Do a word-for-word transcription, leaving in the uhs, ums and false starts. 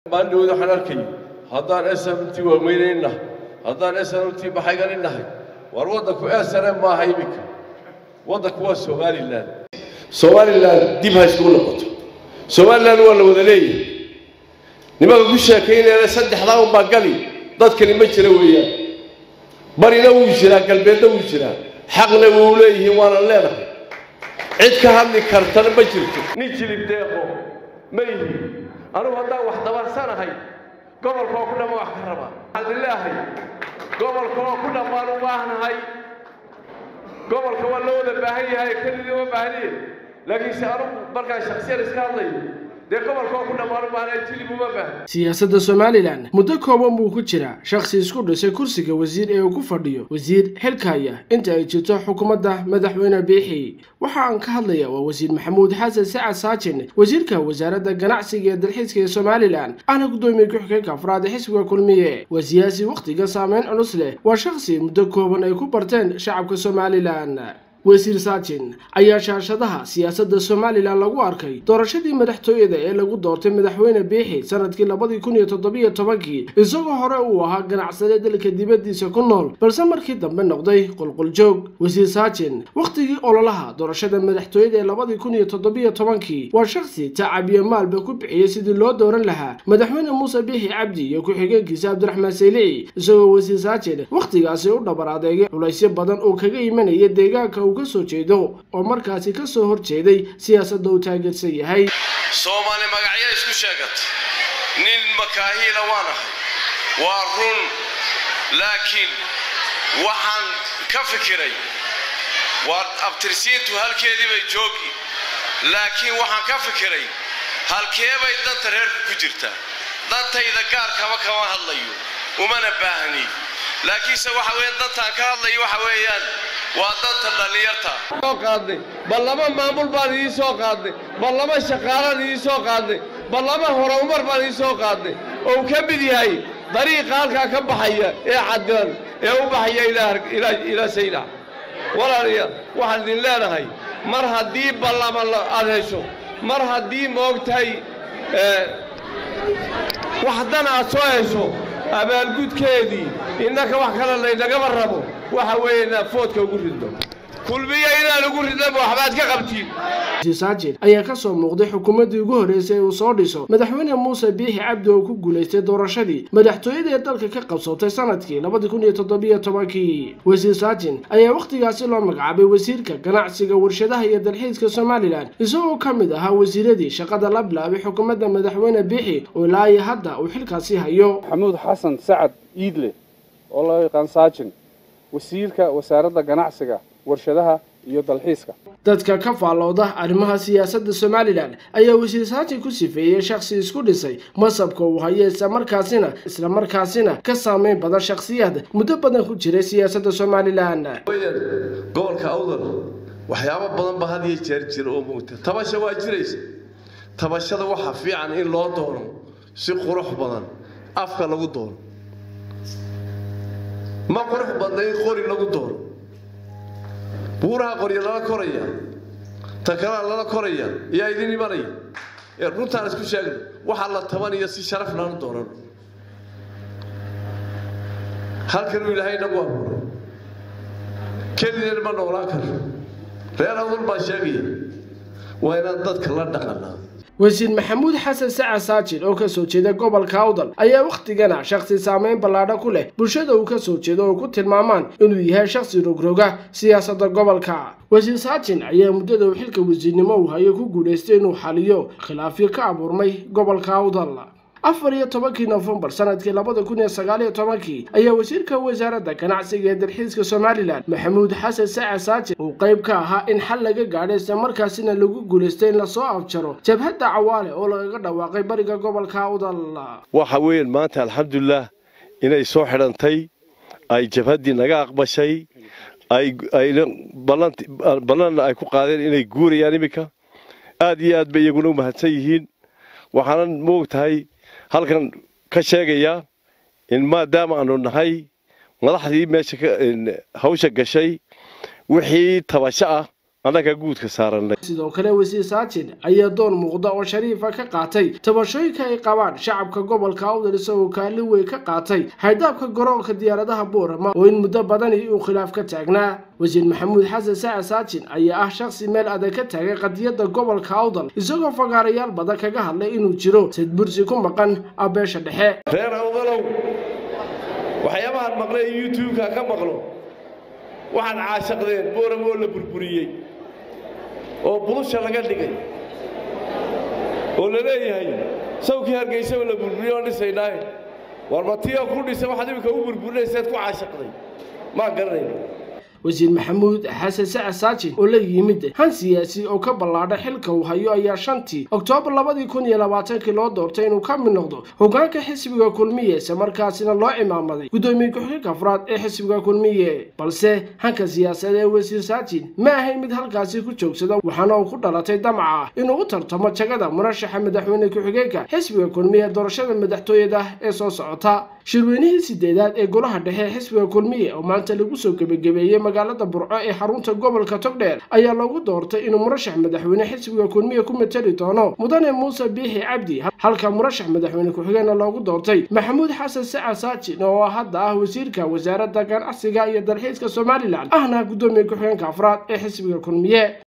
ما نود حنركي هذا اسم تي وميننا هذا اسم تي بحاجة هاي وروضك واسنا ما هي بك وضك هو سؤال الله سؤال الله دي بهالشغل قط سؤال الله ولا وذلي نبغى كل شيء أنا سد حلاوة باقلي ضد كلمة شروية برينا وجرا قلبنا وجرا حقنا ووليه وانا لا عد كهذي كرتنا بجرته نيجي لبداية ما يجي أنا وهذا واحدة وسنة هاي قبل كنا ما أحرمها الحمد لله هاي قبل كنا ما نباهنا هاي قبل كنا لو ذبحي هاي كل يوم بهني لكن سأرو بركة شخصية إسكالي siyaasadda Somaliland muddo kooban buu ku jiraa shakhsi isku dhisay kursiga wasiir ee uu ku fadhiyo wasiir xilkaya inta ay jirto xukuumadda madaxweyne Biixi waxa aan ka hadlayaa waa wasiir Maxamuud Xasan Sacad Saajin wasiirka wasaaradda ganacsiga ee dalxiiska ee Somaliland ana gudoomiye ku-xigeenka afraad ee xisbiga kulmiye wasiyaasi waqtiga saameyn culus leh waa shakhsi muddo kooban ay ku barteen shacabka Somaliland wasiir Saajin ayaa shaashadaha siyaasadda Somaliland lagu arkay doorashadii madaxtooyada ee lagu doortay madaxweyne Biixi sanadkii laba kun iyo toddoba iyo toban isagoo hore uu ahaa ganacsade dalka dibadiisa ku nool balse markii dambe noqday qulqul joog wasiir Saajin waqtigii ololaha doorashada madaxtooyada ee laba kun iyo toddoba iyo toban waa shakhsi tacab iyo maalba ku bixiyay sidii loo dooran lahaa madaxweyne Muuse Biixi Cabdi iyo ku-xigeenkiisa Cabdiraxmaan Saylici isagoo wasiir Saajin waqtigaasi u dhabar adeegay culaysyo badan oo kaga imanaya deegaanka ka soo jeedo oo markaasi ka soo horjeeday siyaasadda uu taageersan yahay Soomaali magacyo isku sheegat nin makaahila waanahay waa run laakiin waxaan ka fikiray waa abtirsiintu halkeedii bay joogi laakiin waxaan ka fikiray halkee bay danta reerku ku jirtaa dantayda gaarkaba kama hadlayo umana baahni laakiin se waxa weeyaan dantaan ka hadlayo waxa weeyaan وادنت دليرتا soo qaadnay bal laba maamul baan ii soo qaadnay bal laba shaqaalan ii soo qaadnay bal laba horumar baan ii soo qaadnay oo ka mid yahay dariiqa halka ka baxaya ee cadaan ee u baxaya ilaa ilaa ilaa sayda walaaliya waxaan idin leenahay mar hadii ballama aad hesho mar hadii moogtay ee waxdan aad soo hesho abaalgudkeedii innaka wax kale laynaga rabo waxa weeyna foodka ugu rido kulmiye inaan ugu ridno waxbaad ka qabtiin Saajin ayaa ka soo muuqday xukuumadii ugu horeysay uu soo dhiso madaxweyne Muuse Biixi Cabdi oo ku guuleystay doorashadii madaxtooyada ee dalka ka qabsatay sanadkii laba kun iyo toddoba iyo toban wasiir Saajin ayaa waqtigaasi loo magacaabay wasiirka ganacsiga warshadaha iyo dalxiiska Somaliland isagoo ka mid ahaa wasiiradii shaqada la bilaabay xukuumadda madaxweyne Biixi oo ilaa hadda uu xilkaasi hayo Maxamuud Xasan Sacad Iidle oo loo yaqaan Saajin wasiirka wasaaradda ganacsiga warshadaha iyo dalxiiska dadka ka faalooda arrimaha siyaasadda Somaliland ayaa wasiir Saajin ku sifeeyay shakhsi isku dhisay masabka uu hayay isla markaasina isla markaasina ka saameyn badan shakhsiyad muddo badan ku jiray siyaasadda Somaliland gobolka awdal waxyaabo badan ba had iyo jeer jir oo muugta tabasha waa jiraysa tabashada waxa fiican in loo doono si qurux badan afka lagu doono ما قرح بدين قري لو دور بورها قري لا كوريا تكرار لا كوريا يا إذني مري runtaan isku sheegno waxa la tabanayo si sharaf loo dooran halkan uu ilaahay nagu abuuray kaliya ma noolaan karo reer awal baa sheegay waa inaan dadka la dhaqanaa wasiir Maxamuud Xasan Sacad Saajin oo ka soo jeeda gobolka Awdal ayaa waqtigana shakhsi saameyn ballaaran ku leh bulshada uu ka soo jeedo oo ku tilmaamaan inuu yahay shakhsi rogroga siyaasadda gobolka wasiir Saajin ayaa muddada uu xilka wasiirnimo u hayay ku guuleystay inuu xaliyo khilaafyo ka abuurmay gobolka Awdal afar iyo tobankii November sanadkii laba kun iyo sagaal iyo toban ayaa wasiirka wasaaradda ganacsiga ee dalxiiska Somaliland Maxamuud Xasan Sacad Saajin uu qayb ka ahaa in xal laga gaadhay isla markaasina lagu guuleystay in la soo afjaro jabhadda Cawaale oo laga dhawaaqay bariga gobolka Awdal waxa weyn maanta alxamdulillah inay soo xirantay ay jabhaddii naga aqbashay ay ay balan balan ay ku qaadeen inay guuriyaan imika aad iyo aad bay iyaguna u mahadsan yihiin waxaan moogtahay halkan ka sheegaya in maadaama aanu nahay madaxdii meesha hawsha gashay wixii tabasho ah anaga guudka saaranay. sidoo kale wasiir Saajin ayaa doon muuqda oo shariifa ka qaatay tabashooyinka ay qabaan shacabka gobolka Awdal isagoo kaalin weyn ka qaatay hay'adaha garoonka diyaaradaha Boorama oo in muddo badan uu khilaaf ka taagnaa wasiir Maxamuud Xasan Saac Saajin ayaa ah shakhsi meel adag ka taagay qadiyada gobolka Awdal isagoo fagaarayaal badan kaga hadlay inuu jiro sid bursi ku maqan abeesha dhexe reer Awdalow waxyaabaha maqlay YouTube-ka ka maqlo waxaan caashaqdeen Boorama oo la burburiyay oo bulusha laga dhigay oo la leeyahay sawkii Hargeysa la burburiyo dhisaynaay war matiyo ku dhisay waxa dibka u burburinaysa ku caashaqday ma garanayno wasiir Maxamuud Xasan Saac Saajin oo la yimid han siyaasi oo ka balaadhay xilka uu hayo ayaa shantii Oktoobar laba kun iyo labaatan loo doortay inuu ka mid noqdo hoggaanka xisbiga kulmiye isla markaasina loo imaamaday gudoomiye ku-xigeenka afraad ee xisbiga kulmiye balse hanka siyaasadeed ee wasiir Saajin ma ahay mid halkaasi ku joogsada waxaana uu ku dhalatay damaca inuu u tartamo jagada murashaxa madaxweyne ku-xigeenka xisbiga kulmiye doorashada madaxtooyada ee soo socota shirweynihii sideedaad ee golaha dhexe xisbiga kulmiye oo maanta lagu soo gabagabeeyay magaalada Burco ee xarunta gobolka Togdheer ayaa lagu doortay inuu murashax madaxweyne xisbiga kulmiye ku matali doono mudane Muuse Biixi Cabdi halka murashax madaxweyne ku-xigeenka loogu doortay Maxamuud Xasan Saac Saajin oo hadda ah wasiirka wasaaradda ganacsiga iyo dalxiiska Soomaaliland ahna gudoomiye ku-xigeenka afraad ee xisbiga kulmiye